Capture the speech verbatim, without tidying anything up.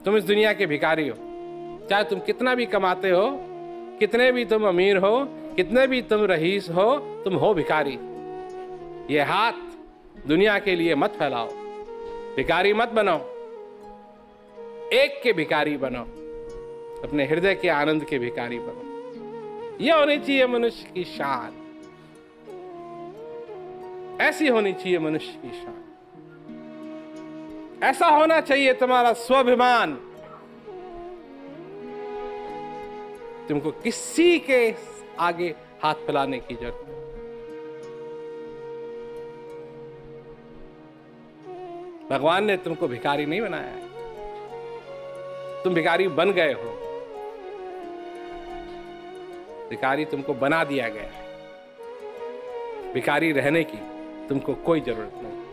तुम इस दुनिया के भिखारी हो। चाहे तुम कितना भी कमाते हो, कितने भी तुम अमीर हो, कितने भी तुम रईस हो, तुम हो भिखारी। ये हाथ दुनिया के लिए मत फैलाओ, भिखारी मत बनो, एक के भिखारी बनो, अपने हृदय के आनंद के भिखारी बनो। यह होनी चाहिए मनुष्य की शान, ऐसी होनी चाहिए मनुष्य की शान, ऐसा होना चाहिए तुम्हारा स्वाभिमान। तुमको किसी के आगे हाथ फैलाने की जरूरत नहीं। भगवान ने तुमको भिखारी नहीं बनाया है, तुम भिखारी बन गए हो। भिखारी तुमको बना दिया गया है। भिखारी रहने की तुमको कोई जरूरत नहीं।